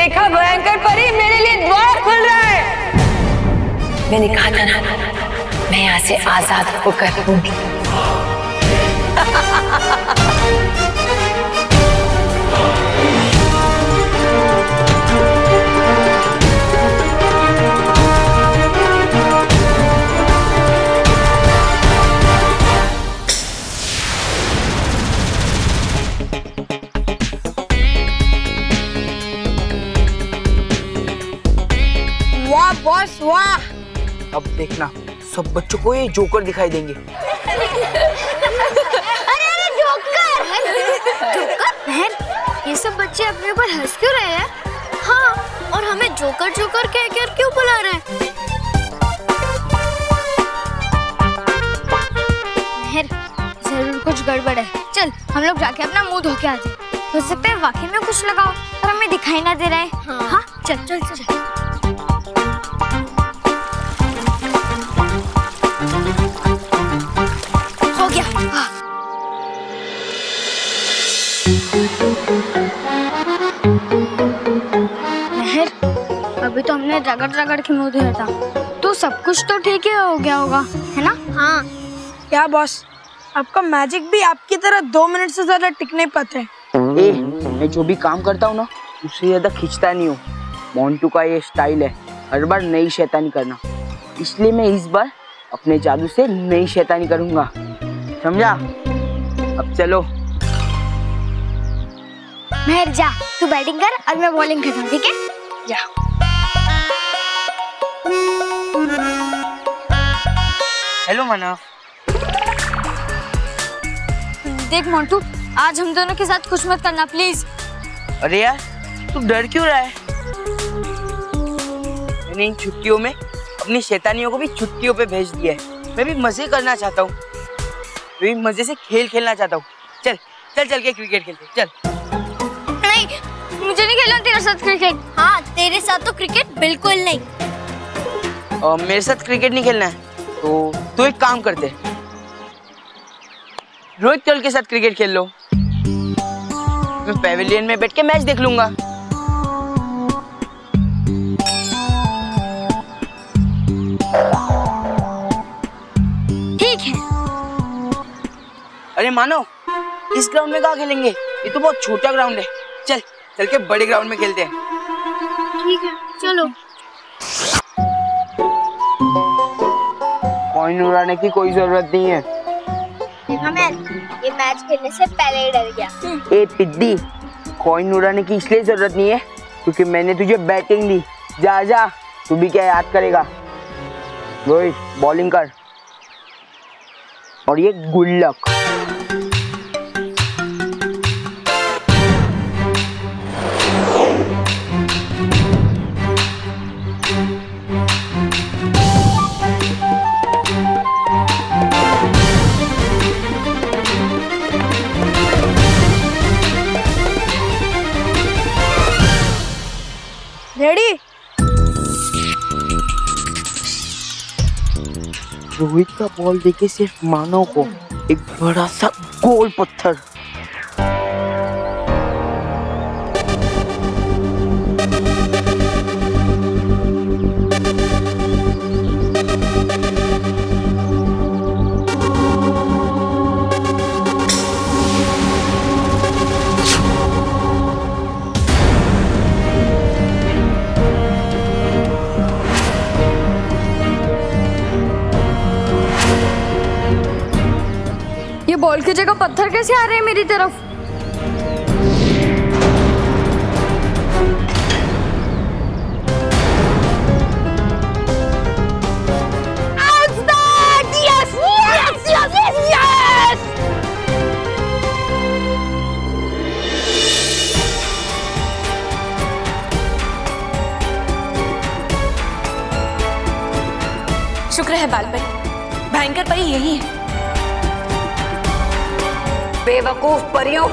देखा भयंकर परी, मेरे लिए द्वार खुल रहा है। मैंने कहा था ना, मैं यहाँ से आजाद होकर रहूंगी। वाह बॉस वाह। अब देखना सब बच्चों को ये जोकर दिखाई देंगे। अरे जोकर। जोकर? बहन, ये सब बच्चे अपने ऊपर हंस क्यों रहे हैं? हाँ, और हमें जोकर जोकर कह कर क्यों बुला रहे हैं? मेहर, जरूर कुछ गड़बड़ है। चल हम लोग जाके अपना मुंह धो के आते हैं। हो सकता है वाकई में कुछ लगा हो और हमें दिखाई ना दे रहा है। हाँ चल चल चल। हो गया। हाँ। मेहर, अभी तो हमने रगड़ रगड़ के मुंह धोया था, तो सब कुछ तो ठीक ही हो गया होगा, है ना? हाँ। क्या बॉस, आपका मैजिक भी आपकी तरह 2 मिनट से ज्यादा टिक नहीं पाते। मैं जो भी काम करता हूँ ना, उससे ज्यादा खींचता नहीं हूँ। मोंटू का ये स्टाइल है, हर बार नई शैतानी करना, इसलिए मैं इस बार अपने जादू से नई शैतानी करूंगा, समझा? अब चलो। मेहर जा, तू बैटिंग कर और मैं बॉलिंग करता हूँ, ठीक है? जा। हेलो मनव। देख मोंटू, आज हम दोनों के साथ कुछ मत करना प्लीज। अरे यार, तू डर क्यों रहा है? मैंने इन छुट्टियों में अपनी शैतानियों को भी छुट्टियों पे भेज दिया है। मैं भी मजे करना चाहता हूँ, मैं भी मजे से खेल खेलना चाहता हूँ। चल चल चल के क्रिकेट खेलते, चल। नहीं, मुझे नहीं खेलना तेरे साथ क्रिकेट। हाँ, तेरे साथ तो क्रिकेट बिल्कुल नहीं। मेरे साथ क्रिकेट नहीं खेलना है तो तू एक काम करते, रोहित केवल के साथ क्रिकेट खेल लो। मैं पैवेलियन में बैठ के मैच देख लूंगा। ठीक है। अरे मानो, इस ग्राउंड में कहाँ खेलेंगे? ये तो बहुत छोटा ग्राउंड है। चल चल के बड़े ग्राउंड में खेलते हैं। ठीक है, चलो। कॉइन उड़ाने की कोई जरूरत नहीं है। ये मैच खेलने से पहले ही डर गया। ए टिड्डी, कॉइन उड़ाने की इसलिए जरूरत नहीं है क्योंकि मैंने तुझे बैटिंग दी। जा जा, तू भी क्या याद करेगा। रोहित बॉलिंग कर, और ये गुड लक। रेडी? रोहित का बॉल देके सिर्फ मानव को एक बड़ा सा गोल पत्थर। बॉल की जगह पत्थर कैसे आ रहे हैं मेरी तरफ? Yes, yes, yes, yes, yes! शुक्र है बाल परी, भयंकर परी यही है। बेवकूफ परियों,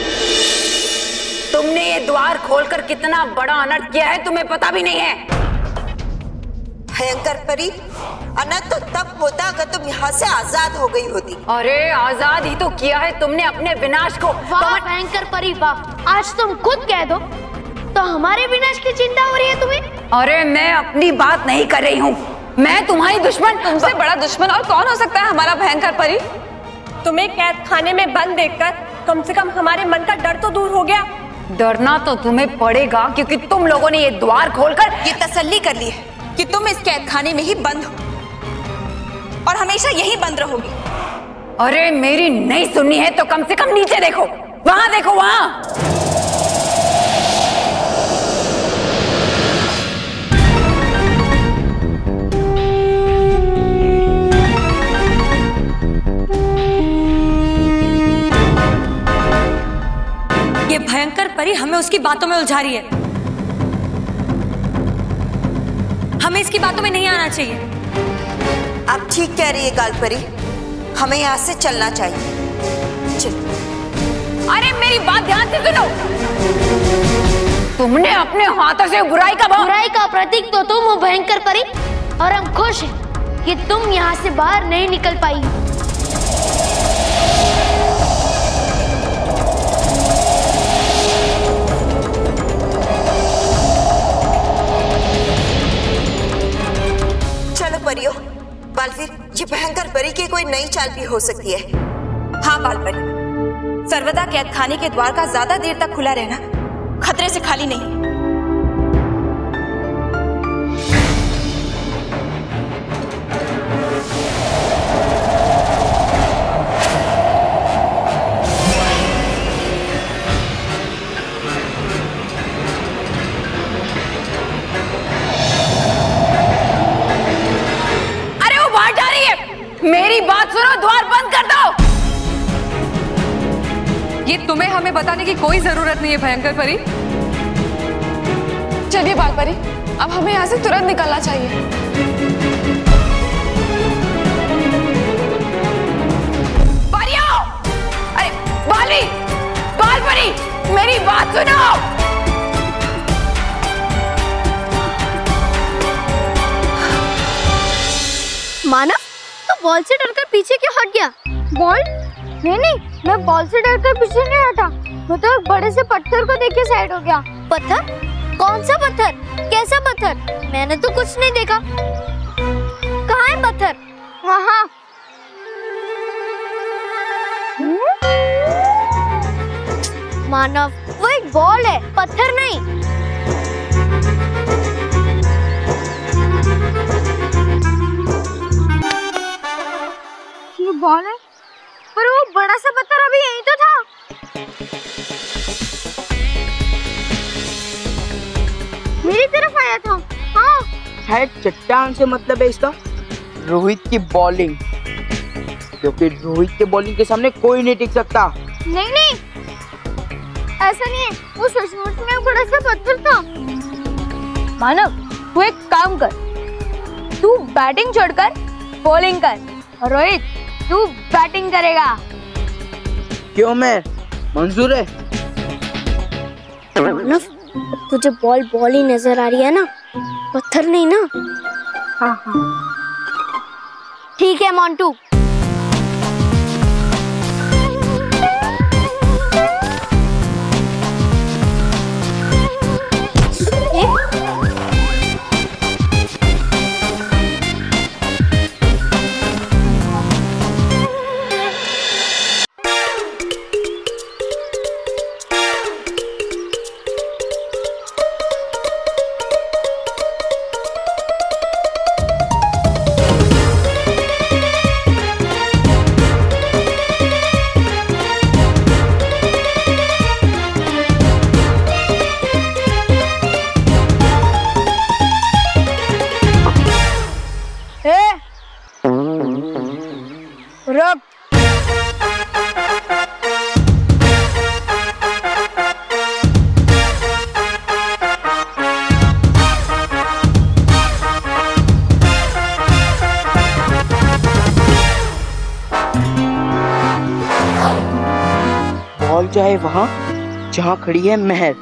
तुमने ये द्वार खोलकर कितना बड़ा अनर्थ किया है तुम्हें पता भी नहीं है। भयंकर परी, अनर्थ तो तब होता अगर तुम यहाँ से आजाद हो गई होती। अरे आजाद ही तो किया है तुमने अपने विनाश को। वाह भयंकर परी वाह, आज तुम खुद कह दो तो हमारे विनाश की चिंता हो रही है तुम्हें? अरे मैं अपनी बात नहीं कर रही हूँ, मैं तुम्हारी दुश्मन। तुमसे बड़ा दुश्मन और कौन हो सकता है हमारा भयंकर परी? तुम्हें कैद खाने में बंद देखकर कम से कम हमारे मन का डर तो दूर हो गया। डरना तो तुम्हें पड़ेगा, क्योंकि तुम लोगों ने ये द्वार खोलकर ये तसल्ली कर ली है कि तुम इस कैद खाने में ही बंद हो और हमेशा यही बंद रहोगी। अरे मेरी नहीं सुननी है तो कम से कम नीचे देखो, वहां देखो, वहां। ये भयंकर परी हमें उसकी बातों में उलझा रही है। हमें इसकी बातों में नहीं आना चाहिए। आप ठीक कह रही है गाल परी, हमें यहाँ से चलना चाहिए। चल। अरे मेरी बात ध्यान से सुनो, तुमने अपने हाथों से बुराई का प्रतीक तो तुम हो भयंकर परी, और हम खुश हैं कि तुम यहाँ से बाहर नहीं निकल पाई। चलो परियो, बालवीर, ये भयंकर परी की कोई नई चाल भी हो सकती है। हाँ बाल परी, सर्वदा कैद खाने के द्वार का ज्यादा देर तक खुला रहना खतरे से खाली नहीं। मेरी बात सुनो, द्वार बंद कर दो। ये तुम्हें हमें बताने की कोई जरूरत नहीं है भयंकर परी। चलिए बाल परी, अब हमें यहाँ से तुरंत निकलना चाहिए। परियो! अरे बाली, बाल परी, मेरी बात सुनो। मानव, बॉल से डरकर पीछे क्यों हट गया? बॉल? नहीं, मैं बॉल से डरकर पीछे नहीं हटा, मैं तो एक बड़े से पत्थर को देख के साइड हो गया। पत्थर? कौन सा पत्थर? कैसा पत्थर? मैंने तो कुछ नहीं देखा। कहाँ है पत्थर? वहाँ। मानव, वो एक बॉल है, पत्थर नहीं। बॉल है, पर वो बड़ा सा पत्थर अभी यहीं तो था। मेरी तरफ आया था। हाँ, शायद चट्टान से मतलब है इसका रोहित की बॉलिंग, क्योंकि रोहित के बॉलिंग के सामने कोई नहीं टिक सकता। नहीं, ऐसा नहीं है, वो सचमुच में एक बड़ा सा पत्थर था। मानव, तू एक काम कर, तू बैटिंग छोड़कर बॉलिंग कर, और रोहित तू बैटिंग करेगा। क्यों मैं मंजूर है। मानव, तुझे बॉल ही नजर आ रही है ना, पत्थर नहीं ना? हाँ। ठीक है मोंटू। बॉल जाए वहां जहां खड़ी है मेहर।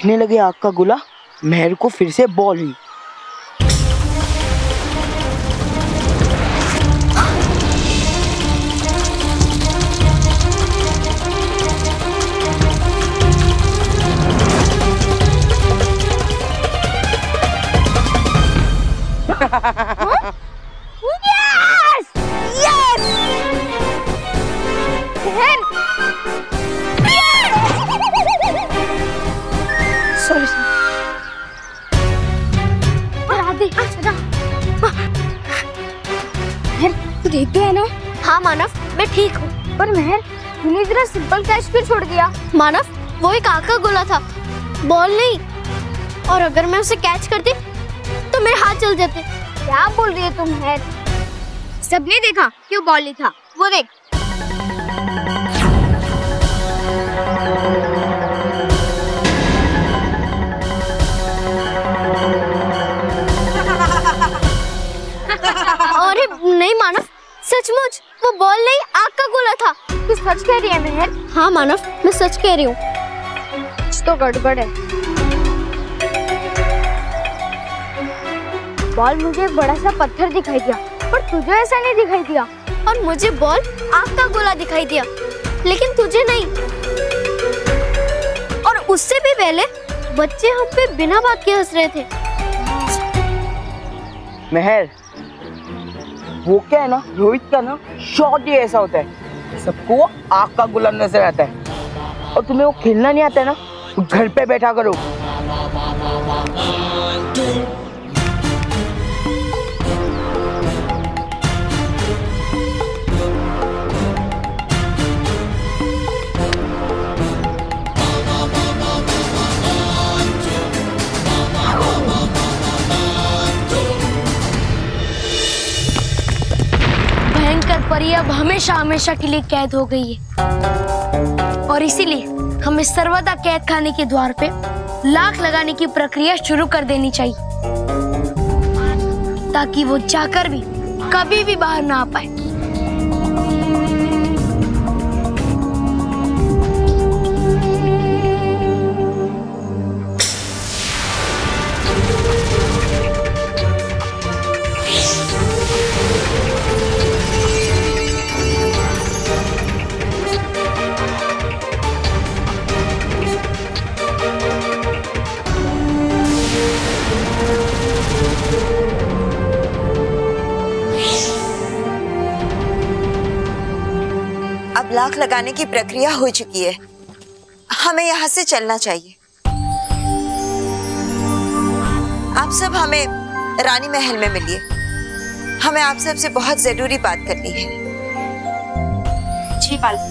दिखने लगे आग का गोला, मेहर को फिर से बॉल हुई। यस यस सॉरी राधे तू ठीक तो है ना? हाँ मानव, मैं ठीक हूँ। पर मेहर, तूने इतना सिंपल कैच क्यों छोड़ दिया? मानव, वो एक आग का गोला था, बॉल नहीं। और अगर मैं उसे कैच करती तो मेरे हाथ जल जाते। क्या बोल रही है तुम मेहर? सबने देखा कि वो बॉल नहीं था, वो देख। अरे नहीं मानव, सचमुच वो बॉल नहीं, आग का गोला था। तू सच कह रही है मेहर? हाँ मानव, मैं सच कह रही हूँ। कुछ तो गड़बड़ है। बॉल मुझे एक बड़ा सा पत्थर दिखाई दिया, पर तुझे ऐसा नहीं दिखाई दिया। और मुझे बॉल आग का गोला दिखाई दिया, लेकिन तुझे नहीं। और उससे भी पहले बच्चे हम पे बिना बात के हंस रहे थे। मेहर, वो क्या है ना, रोहित का ना शॉट ही ऐसा होता है, सबको आग का गोला नजर आता है। और तुम्हें वो खेलना नहीं आता है ना, तो घर पे बैठा करो। परी अब हमेशा हमेशा के लिए कैद हो गई है, और इसीलिए हमें सर्वदा कैद खाने के द्वार पे लाख लगाने की प्रक्रिया शुरू कर देनी चाहिए, ताकि वो जाकर भी कभी भी बाहर ना आ पाए। अब लाख लगाने की प्रक्रिया हो चुकी है, हमें यहाँ से चलना चाहिए। आप सब हमें रानी महल में मिलिए, हमें आप सबसे बहुत जरूरी बात करनी है। जी बाल।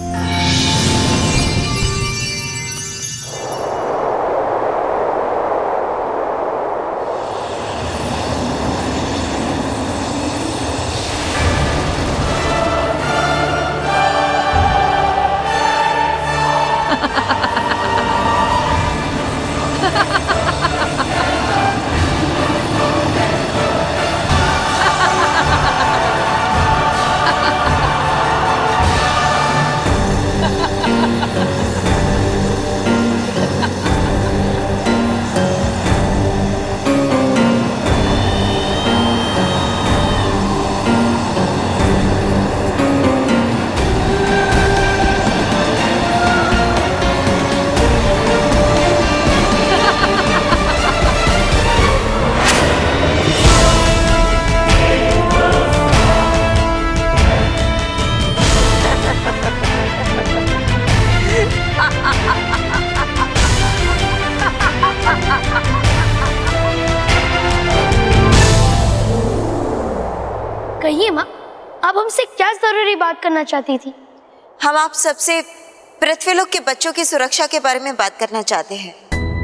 कहिए माँ, आप हमसे क्या जरूरी बात करना चाहती थी? हम आप सबसे पृथ्वीलोक के बच्चों की सुरक्षा के बारे में बात करना चाहते हैं।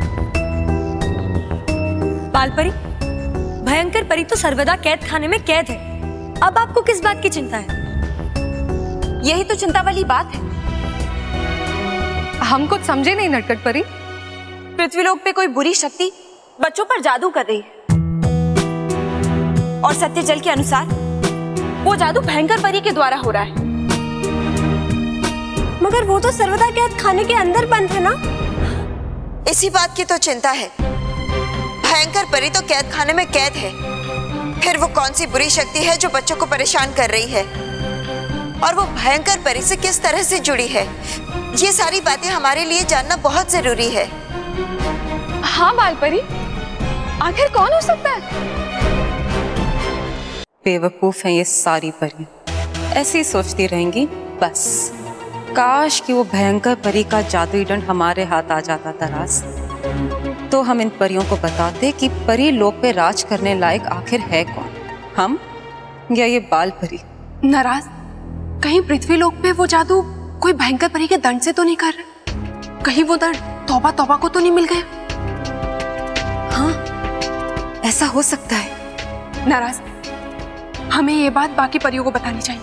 बाल परी, भयंकर परी तो सर्वदा कैद खाने में कैद है। अब आपको किस बात की चिंता है? यही तो चिंता वाली बात है। हम कुछ समझे नहीं नटखट परी। पृथ्वीलोक पे कोई बुरी शक्ति बच्चों पर जादू कर रही है, और सत्य जल के अनुसार वो जादू भयंकर परी के द्वारा हो रहा है। मगर वो तो सर्वदा कैद खाने के अंदर बंद है ना। इसी बात की तो चिंता है। भयंकर परी तो कैद खाने में कैद है, फिर वो कौन सी बुरी शक्ति है जो बच्चों को परेशान कर रही है, और वो भयंकर परी से किस तरह से जुड़ी है, ये सारी बातें हमारे लिए जानना बहुत जरूरी है। हाँ बाल परी, आखिर कौन हो सकता है? बेवकूफ हैं ये सारी परियां, ऐसे ही सोचती रहेंगी। बस काश कि वो भयंकर परी का जादुई दंड हमारे हाथ आ जाता तरास, तो हम इन परियों को बताते कि परी लोक पे राज करने लायक आखिर है कौन, हम या ये बाल परी। नाराज, कहीं पृथ्वी लोक पे वो जादू कोई भयंकर परी के दंड से तो नहीं कर रहा? कहीं वो दंड तौबा तौबा को तो नहीं मिल गया? हाँ, ऐसा हो सकता है। नाराज, हमें ये बात बाकी परियों को बतानी चाहिए।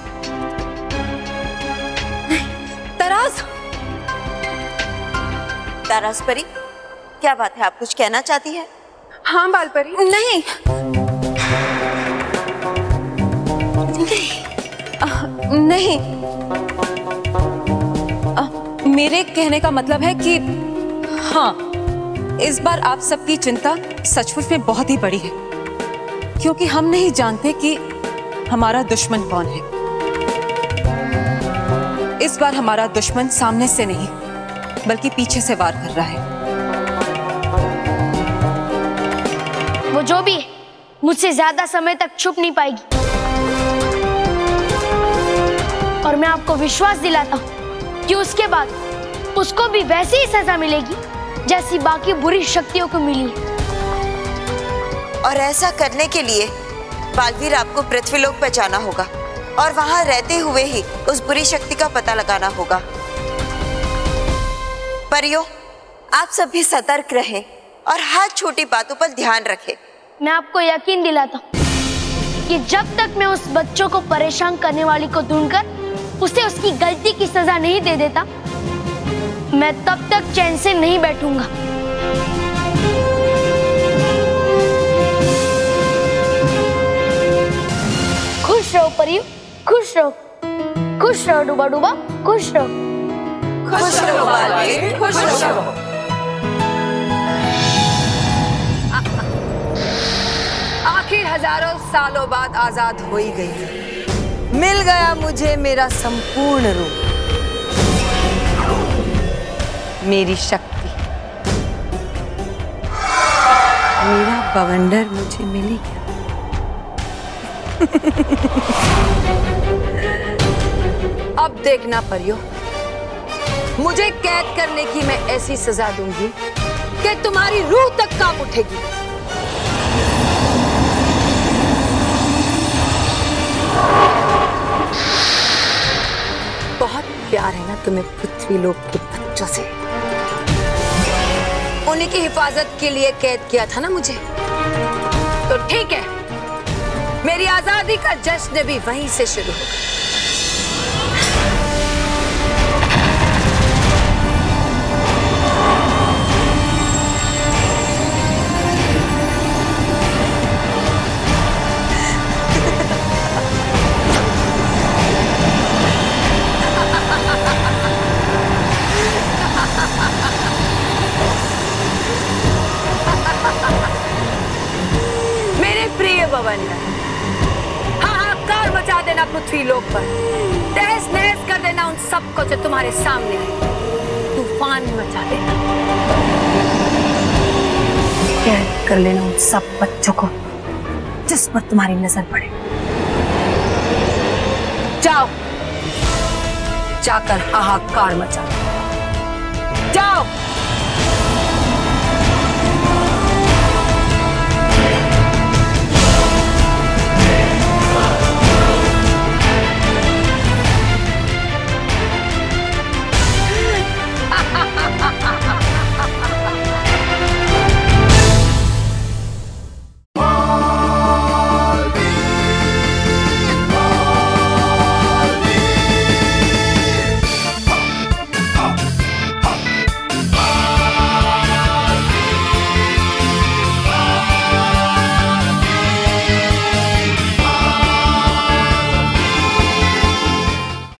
तराज, तराज परी, क्या बात है, आप कुछ कहना चाहती है? हाँ बाल परी। नहीं, नहीं, मेरे कहने का मतलब है कि हाँ, इस बार आप सबकी चिंता सचमुच में बहुत ही बड़ी है, क्योंकि हम नहीं जानते कि हमारा दुश्मन कौन है। इस बार हमारा दुश्मन सामने से नहीं बल्कि पीछे से वार कर रहा है। वो जो भी है मुझसे ज्यादा समय तक छुप नहीं पाएगी, और मैं आपको विश्वास दिलाता हूँ कि उसके बाद उसको भी वैसी ही सजा मिलेगी जैसी बाकी बुरी शक्तियों को मिली है। और ऐसा करने के लिए बालवीर आपको पृथ्वीलोक पर जाना होगा और वहां रहते हुए ही उस बुरी शक्ति का पता लगाना होगा। परियों, आप सब भी सतर्क रहें और हर छोटी बातों पर ध्यान रखें। मैं आपको यकीन दिलाता हूँ कि जब तक मैं उस बच्चों को परेशान करने वाली को ढूंढकर उसे उसकी गलती की सजा नहीं दे देता, मैं तब तक चैन से नहीं बैठूंगा। खुश रहो परियों, खुश रहो, खुश रहो डूबा डूबा, खुश रहो। खुश रहो बालवीर, खुश रहो। आखिर हजारों सालों बाद आजाद हो ही गई, मिल गया मुझे मेरा संपूर्ण रूप, मेरी शक्ति, मेरा बवंडर मुझे मिल गया। अब देखना परियों, मुझे कैद करने की मैं ऐसी सजा दूंगी कि तुम्हारी रूह तक कांप उठेगी। बहुत प्यार है ना तुम्हें पृथ्वी लोक के बच्चों से, उन्हीं की हिफाजत के लिए कैद किया था ना मुझे, तो ठीक है, मेरी आजादी का जश्न भी वहीं से शुरू होगा। हाहाकार मचा देना पृथ्वी लोक पर, तहस नहस कर देना उन सबको जो तुम्हारे सामने है, तूफान मचा देना, कैद कर लेना उन सब बच्चों को जिस पर तुम्हारी नजर पड़े। जाओ, जाकर हाहाकार मचा दो, जाओ।